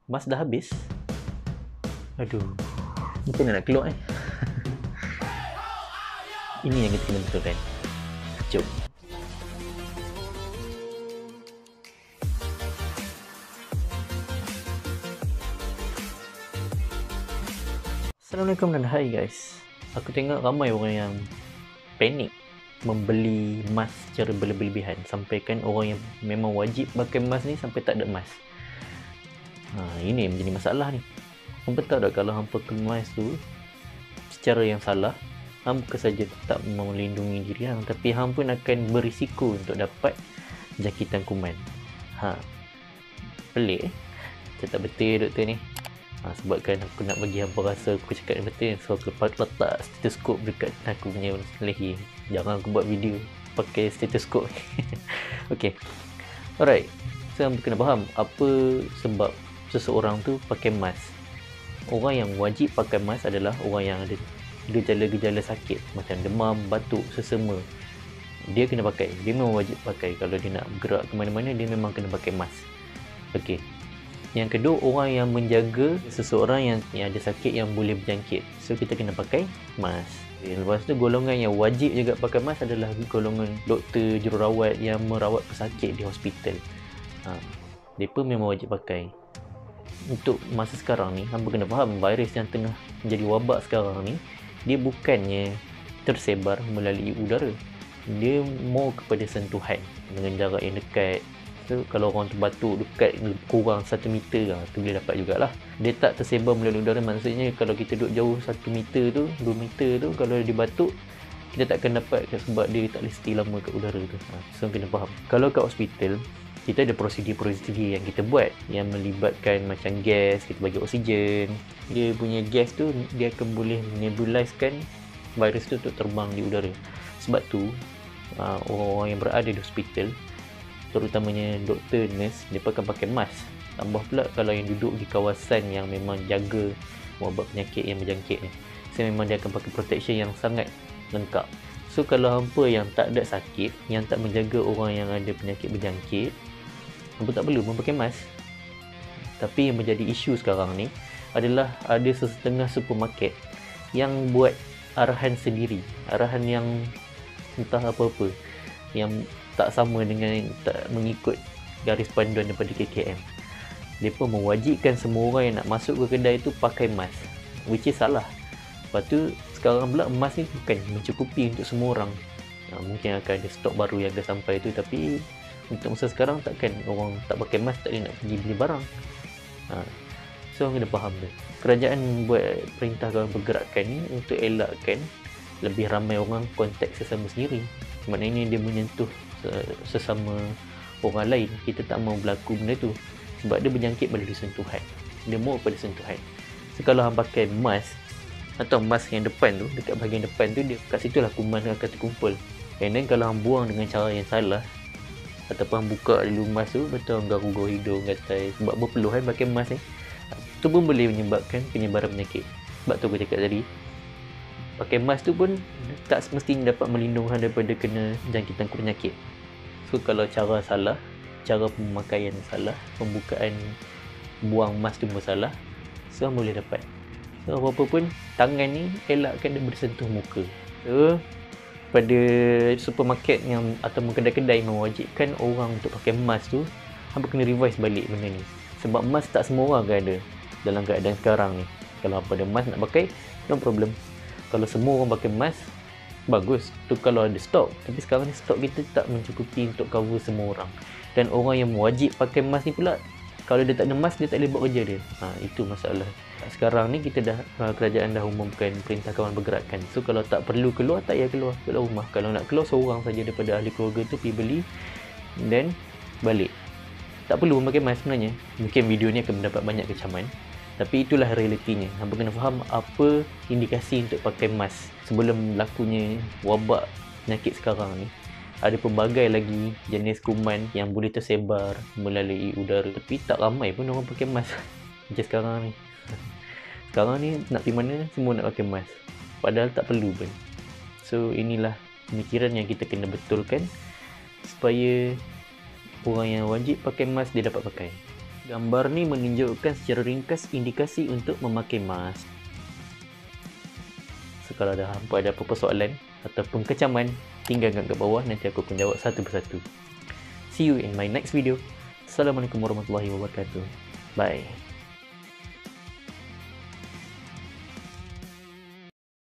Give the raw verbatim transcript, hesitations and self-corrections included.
Mask dah habis. Aduh, macam mana nak keluar eh? Ini yang kita kena betulkan. Jom. Assalamualaikum dan hai guys. Aku tengok ramai orang yang panik membeli mask secara berlebihan, sampai kan orang yang memang wajib pakai mask ni sampai tak ada mask. Ha, ini yang menjadi masalah ni. Hampa tahu tak kalau hampa kemas tu secara yang salah, hampa saja tak melindungi diri hang, tapi hampa pun akan berisiko untuk dapat jangkitan kuman. Ha, pelik eh? Macam tak betul doktor ni. Ha, sebabkan aku nak bagi hampa rasa aku cakap betul, so aku lepas letak stetoskop dekat aku punya leher. Jangan aku buat video pakai stetoskop. Okay, alright. So hampa kena faham apa sebab seseorang tu pakai mask. Orang yang wajib pakai mask adalah orang yang ada gejala-gejala sakit macam demam, batuk, sesama. Dia kena pakai, dia memang wajib pakai. Kalau dia nak bergerak ke mana-mana, dia memang kena pakai mask. Okey. Yang kedua, orang yang menjaga seseorang yang, yang ada sakit yang boleh berjangkit. So kita kena pakai mask. Lepas tu golongan yang wajib juga pakai mask adalah golongan doktor, jururawat yang merawat pesakit di hospital. Ha, mereka memang wajib pakai. Untuk masa sekarang ni, hampa kena faham virus yang tengah menjadi wabak sekarang ni, dia bukannya tersebar melalui udara. Dia more kepada sentuhan dengan jarak yang dekat. So, kalau orang tu batuk dekat kurang satu meter lah, tu boleh dapat jugalah. Dia tak tersebar melalui udara, maksudnya kalau kita duduk jauh satu meter tu, dua meter tu, kalau dia batuk, kita takkan dapat sebab dia tak boleh stay lama kat udara tu. Ha, so kena faham. Kalau kat hospital, kita ada prosedur-prosedur yang kita buat yang melibatkan macam gas, kita bagi oksigen. Dia punya gas tu, dia akan boleh nebulizekan virus tu untuk terbang di udara. Sebab tu, uh, orang-orang yang berada di hospital, terutamanya doktor, nurse, mereka akan pakai mask. Tambah pula kalau yang duduk di kawasan yang memang jaga wabak penyakit yang berjangkit ni, so memang dia akan pakai protection yang sangat lengkap. So kalau hampa yang tak ada sakit, yang tak menjaga orang yang ada penyakit berjangkit, hampa tak perlu memakai mask. Tapi yang menjadi isu sekarang ni adalah ada sesetengah supermarket yang buat arahan sendiri, arahan yang entah apa-apa, yang tak sama dengan, tak mengikut garis panduan daripada K K M. Mereka mewajibkan semua orang yang nak masuk ke kedai tu pakai mask, which is salah. Lepas tu sekarang pula mask ni bukan mencukupi untuk semua orang. Ha, mungkin akan ada stok baru yang akan sampai tu, tapi untuk masa sekarang takkan orang tak pakai mask tak boleh nak pergi beli barang. Ha, so orang kena faham tu. Kerajaan buat perintah kawan pergerakan ni untuk elakkan lebih ramai orang kontak sesama sendiri. Maknanya dia menyentuh sesama orang lain. Kita tak mahu berlaku benda tu sebab dia berjangkit melalui sentuhan. Dia mau pada sentuhan. So kalau hang pakai mask atau mask yang depan tu, dekat bahagian depan tu, dia kat situlah kuman akan terkumpul. And then kalau hang buang dengan cara yang salah, ataupun hang buka dulu mask tu, betul hang garu-garu hidung katai, sebab berpeluh kan pakai mask ni, tu pun boleh menyebabkan penyebaran penyakit. Sebab tu aku cakap tadi, pakai mask tu pun tak semestinya dapat melindungi daripada kena jangkitan penyakit. So kalau cara salah, cara pemakaian salah, pembukaan buang mask tu pun salah, so boleh dapat. So apa-apa pun, tangan ni elakkan dia bersentuh muka. So pada supermarket yang atau kedai-kedai mewajibkan orang untuk pakai mask tu, hampa kena revise balik benda ni. Sebab mask tak semua orang akan ada dalam keadaan sekarang ni. Kalau hampa ada mask nak pakai, no problem. Kalau semua orang pakai mask, bagus tu kalau ada stok. Tapi sekarang ni stok kita tak mencukupi untuk cover semua orang. Dan orang yang wajib pakai mask ni pula, kalau dia tak ada mask, dia tak boleh buat kerja dia. Ha, itu masalah. Sekarang ni kita dah, kerajaan dah umumkan perintah kawan bergerakan. So kalau tak perlu keluar, tak payah keluar keluar rumah. Kalau nak keluar, seorang saja daripada ahli keluarga tu pergi beli dan balik. Tak perlu memakai mask sebenarnya. Mungkin video ni akan mendapat banyak kecaman, tapi itulah realitinya. Hampa kena faham apa indikasi untuk pakai mask sebelum berlakunya wabak penyakit sekarang ni. Ada pelbagai lagi jenis kuman yang boleh tersebar melalui udara, tapi tak ramai pun orang pakai mask macam sekarang ni. Sekarang ni nak pergi mana, semua nak pakai mask, padahal tak perlu pun. So inilah pemikiran yang kita kena betulkan supaya orang yang wajib pakai mask dia dapat pakai. Gambar ni menunjukkan secara ringkas indikasi untuk memakai mask. So, kalau ada hampa ada apa-apa soalan ataupun kecaman, tinggalkan kat bawah, nanti aku akan jawab satu persatu. See you in my next video. Assalamualaikum warahmatullahi wabarakatuh. Bye.